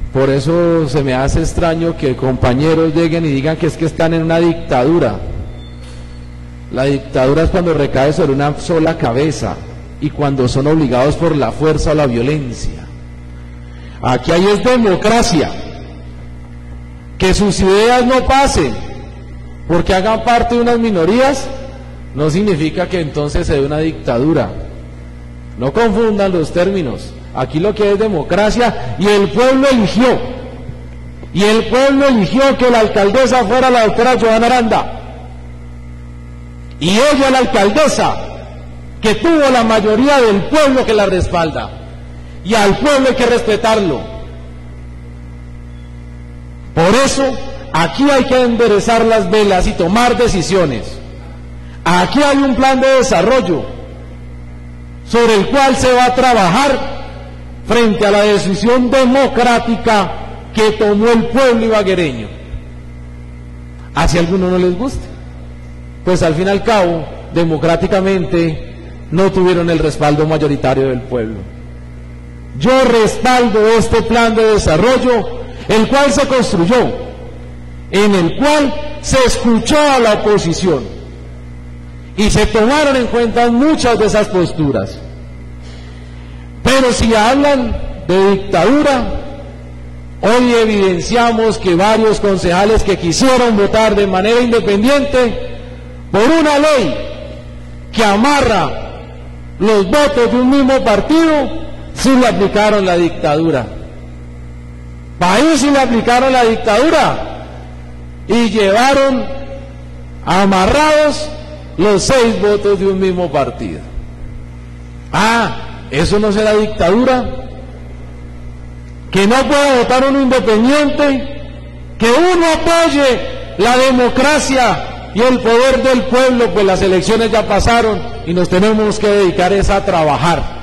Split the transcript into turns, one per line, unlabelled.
Por eso se me hace extraño que compañeros lleguen y digan que es que están en una dictadura. La dictadura es cuando recae sobre una sola cabeza y cuando son obligados por la fuerza o la violencia. Aquí hay es democracia. Que sus ideas no pasen porque hagan parte de unas minorías no significa que entonces se dé una dictadura. No confundan los términos. Aquí lo que es democracia, y el pueblo eligió. Y el pueblo eligió que la alcaldesa fuera la doctora Johanna Aranda. Y ella, la alcaldesa, que tuvo la mayoría del pueblo que la respalda. Y al pueblo hay que respetarlo. Por eso, aquí hay que enderezar las velas y tomar decisiones. Aquí hay un plan de desarrollo sobre el cual se va a trabajar frente a la decisión democrática que tomó el pueblo ibaguereño. Así a algunos no les guste, pues al fin y al cabo, democráticamente no tuvieron el respaldo mayoritario del pueblo. Yo respaldo este plan de desarrollo, el cual se construyó, en el cual se escuchó a la oposición y se tomaron en cuenta muchas de esas posturas. Pero si hablan de dictadura, hoy evidenciamos que varios concejales que quisieron votar de manera independiente por una ley que amarra los votos de un mismo partido, sí le aplicaron la dictadura. País sí le aplicaron la dictadura y llevaron amarrados los 6 votos de un mismo partido. ¿Eso no será dictadura? Que no pueda votar uno independiente, que uno apoye la democracia y el poder del pueblo, pues las elecciones ya pasaron y nos tenemos que dedicar a trabajar.